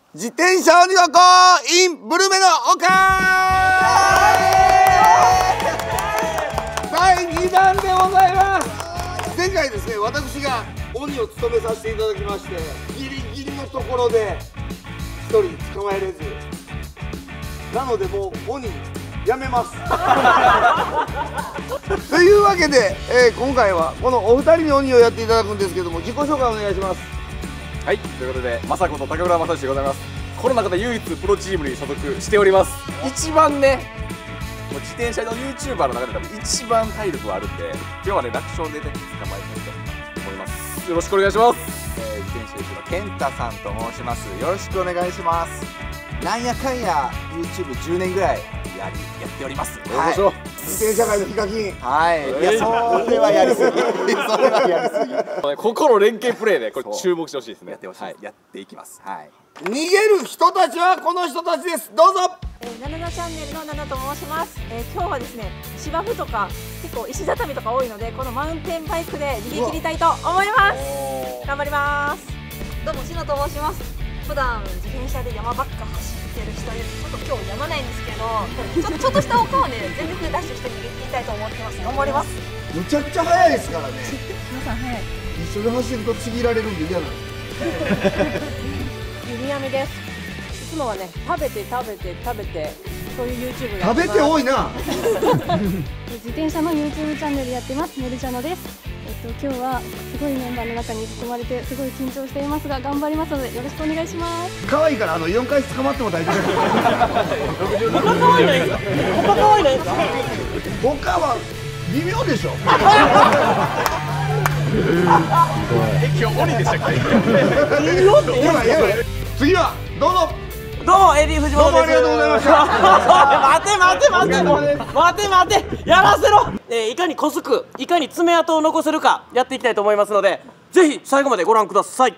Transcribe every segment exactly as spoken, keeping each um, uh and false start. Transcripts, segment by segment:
自転車鬼ごっこ in ブルメの丘だいにだんでございます。前回ですね、私が鬼を務めさせていただきまして、ギリギリのところでひとり捕まえれず、なのでもう鬼やめますというわけで、えー、今回はこのお二人に鬼をやっていただくんですけども、自己紹介お願いします。 はい、ということで雅子と高村正史でございます。この中で唯一プロチームに所属しております。一番ね、もう自転車の YouTuber の中で多分一番体力があるんで、今日はね楽勝でね捕まえたいと思います。よろしくお願いします。 えー、自転車 YouTuber 健太さんと申します。よろしくお願いします。なんやかんや YouTube じゅうねんぐらいやりやっております。 はい、自転車界のヒカキン。 はい。いや、それはやりすぎ。それはやりすぎ。 ここの連携プレーでこれ注目してほしいですね。 やってほしい。やっていきます。はい。 逃げる人たちはこの人たちです。どうぞ。 えー、ナナナチャンネルのナナと申します。えー、今日はですね、芝生とか結構石畳とか多いので、このマウンテンバイクで逃げ切りたいと思います。頑張ります。どうもしのと申します。普段自転車で山ばっか走ってる人です。ちょっと今日山ないんですけど、ちょちょっとした丘をね全力でダッシュして逃げ切りたいと思ってます。頑張ります。 むちゃくちゃ速いですからね。 皆さん速い。 一緒に走るとちぎられるんで嫌なんです。 ゆみやみです。いつもはね、食べて食べて食べてそういう YouTube やってます。 食べて多いな。 自転車の YouTube チャンネルやってます。ねるちゃのです。えっと今日はすごいメンバーの中に囲まれてすごい緊張していますが頑張りますのでよろしくお願いします。 可愛いからあのよんかい捕まっても大丈夫です。 他可愛いないですか？他可愛いないですか？ 他は微妙でしょ。 え、今日鬼でしたっけ？ やばいやばい。次はどうぞ。 どうもエディ藤本です。どうもありがとうございました。待て待て待て待て待てやらせろ。えー、いかにこすくいかに爪痕を残せるかやっていきたいと思いますので、ぜひ最後までご覧ください。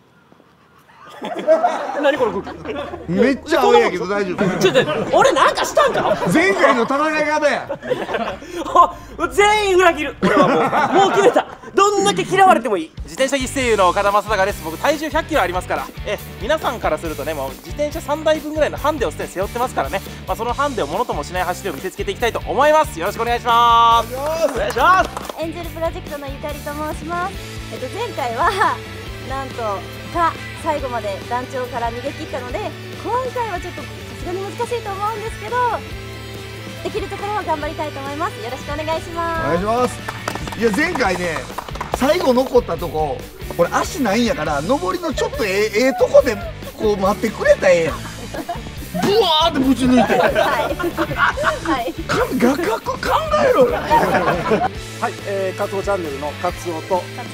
何この空気。 めっちゃ青いやけど大丈夫。 ちょっと俺なんかしたんか。 前回の戦い方や。 全員裏切る。俺はもうもう決めた。どんだけ嫌われてもいい。 自転車一声優の岡田正孝です。僕体重ひゃっキロありますから、え皆さんからするとね、もう自転車さんだいぶんぐらいのハンデをすでに背負ってますからね、まあ、そのハンデをものともしない走りを見せつけていきたいと思います。よろしくお願いします。 お願いします。 エンジェルプロジェクトのゆかりと申します。えっと前回はなんとか最後まで団長から逃げ切ったので、今回はちょっとさすがに難しいと思うんですけど、できるところは頑張りたいと思います。よろしくお願いします。 お願いします。いや前回ね、最後残ったとこ、これ足ないんやから上りのちょっとええええとこでこう待ってくれたらええやん。ブワーってぶち抜いて。はい。はい。画角考えろよ。 はい、えー、カツオチャンネルのカツオと。 カツオです。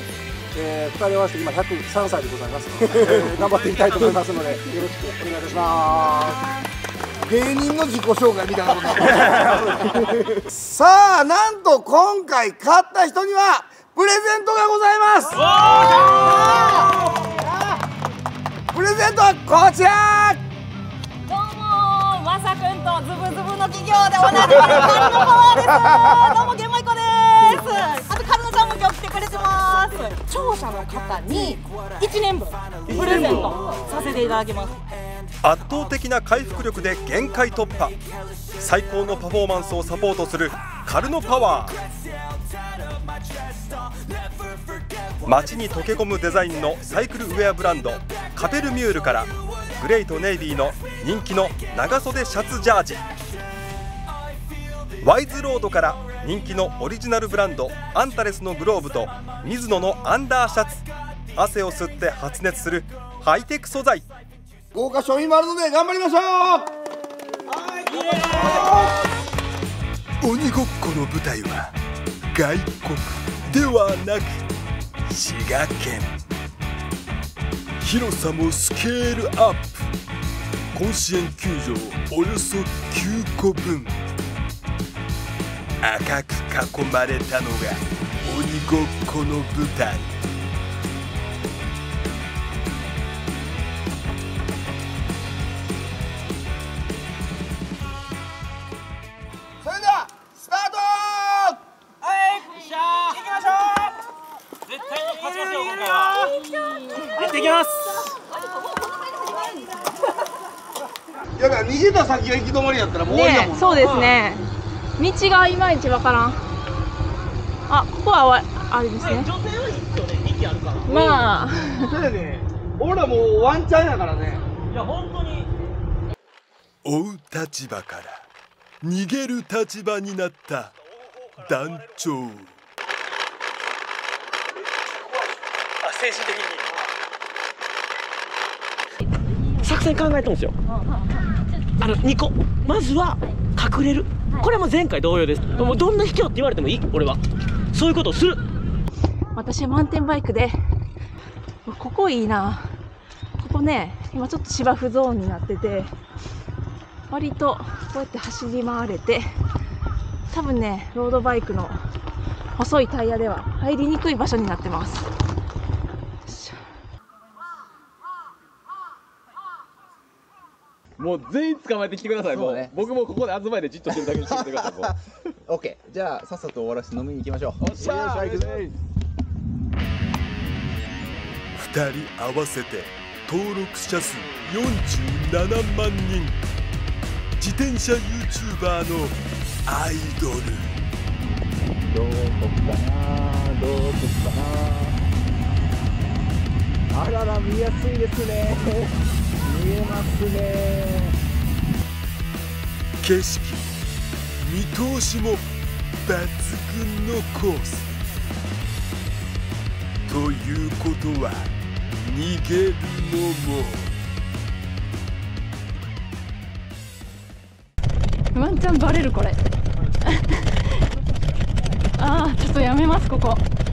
えー、ふたり合わせて今ひゃくさんさいでございます。えー、頑張っていきたいと思いますのでよろしくお願いいたします。 芸人の自己紹介みたいなこと。さあ、なんと今回勝った人にはプレゼントがございます。プレゼントはこちら。 どうもまさくんとズブズブの企業で同じカルのパワーです。どうも玄米子です。あとカルノちゃんも今日来てくれてます。聴者の方にいちねんぶんプレゼントさせていただきます。 圧倒的な回復力で限界突破、最高のパフォーマンスをサポートするカルノパワー。街に溶け込むデザインのサイクルウェアブランドカペルミュールからグレーとネイビーの人気の長袖シャツジャージ、ワイズロードから人気のオリジナルブランドアンタレスのグローブとミズノのアンダーシャツ、汗を吸って発熱するハイテク素材。 豪華商品もあるので頑張りましょう。 鬼ごっこの舞台は外国ではなく滋賀県。広さもスケールアップ。甲子園球場およそきゅうこぶん。赤く囲まれたのが鬼ごっこの舞台。 それではスタート。 はい、行きましょう。絶対に勝ちますよ今回は。やっていきます。 いやだから逃げた先が行き止まりやったらもう終わりやもんな。 ね、そうですね。道がいまいちわからん。あ、ここはあれですね。 女性はいいよね、息あるから。 まあ。 そうやね。俺らもうワンチャンやからね。 いや本当に。 追う立場から逃げる立場になった団長。 あ、精神的に。作戦考えたんですよ。あのにこ、まずは隠れる。これも前回同様です。もうどんな卑怯って言われてもいい。俺はそういうことをする。 私はマウンテンバイクで、ここいいな。ここね、今ちょっと芝生ゾーンになってて、割とこうやって走り回れて、多分ね、ロードバイクの細いタイヤでは入りにくい場所になってます。 もう全員捕まえてきてください。もうね、 僕もここで集まりでじっとしてるだけにしてください。もうオッケー、じゃあさっさと終わらせて飲みに行きましょう。 おっしゃー、 よっしゃ行くぜ。 ふたり合わせて登録者数よんじゅうななまんにん、自転車 ユーチューバーのアイドル。 どうこっかな、どうこっかな。あらら、見やすいですね。見えますね。 景色見通しも抜群のコースということは、逃げるのもワンチャンバレるこれああ、ちょっとやめますここ。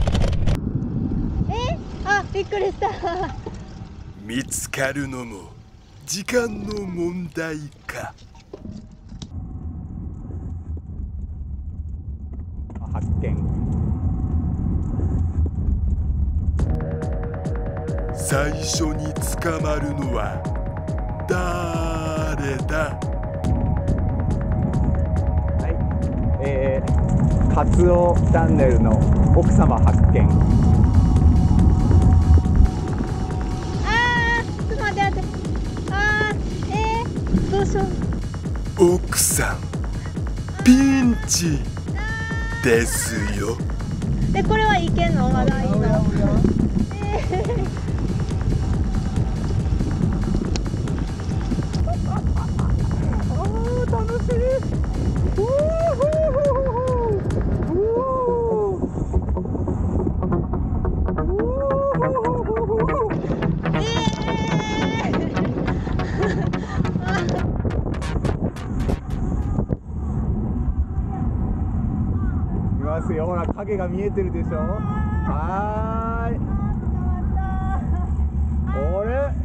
え、あ、びっくりした見つかるのも時間の問題か。 発見。 最初に捕まるのは誰だ。 はい、えー、カツオチャンネルの奥様発見。 あー、ちょっと待って待って。あー、えー、どうしよう。 奥さんピンチですよ。 で、これはいけんの？まだいいの？えーいますよ、ほら影が見えてるでしょ。はーい。あれ？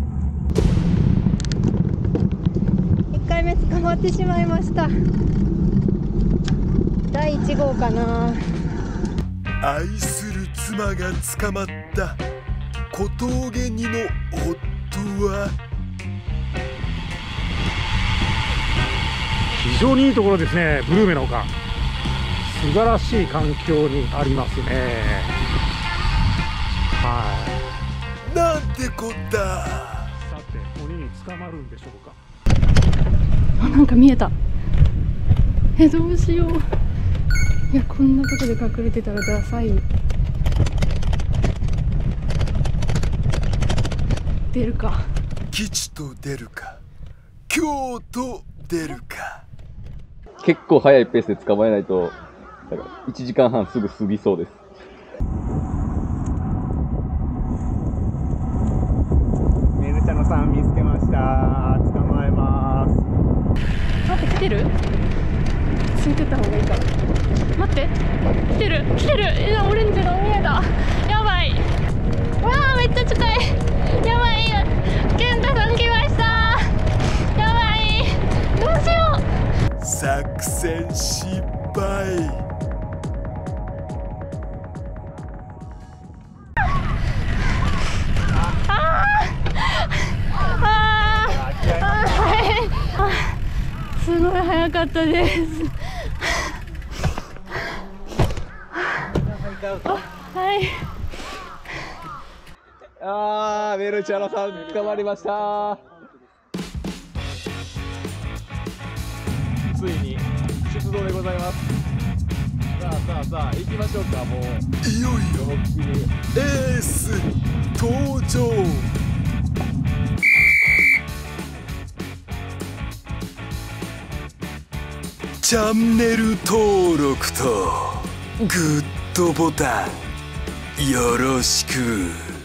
一回目捕まってしまいました。だいいち号かな。 愛する妻が捕まった小峠煮の夫は。 非常にいいところですね、ブルーメの丘。素晴らしい環境にありますね。はい。 なんてこった。 さて、鬼に捕まるんでしょうか。 あ、なんか見えた。え、どうしよう。いや、こんなとこで隠れてたらダサい。出るか。 吉と出るか、京と出るか。 結構早いペースで捕まえないと、だからいちじかんはんすぐ過ぎそうです。 メルチャノさん見つけました。捕まえます。 待って、来てる？ついてた方がいいか。待って、来てる来てる。え、オレンジの見えた。やばい。わあ、めっちゃ近い。やばい。健太さん来ました。やばい。どうしよう。 作戦失敗。 すごい早かったです。はい。 あー、メルチャノさん捕まりました。 ついに出動でございます。さあさあさあ行きましょうか。もういよいよ思いっきりエース登場。チャンネル登録とグッドボタンよろしく。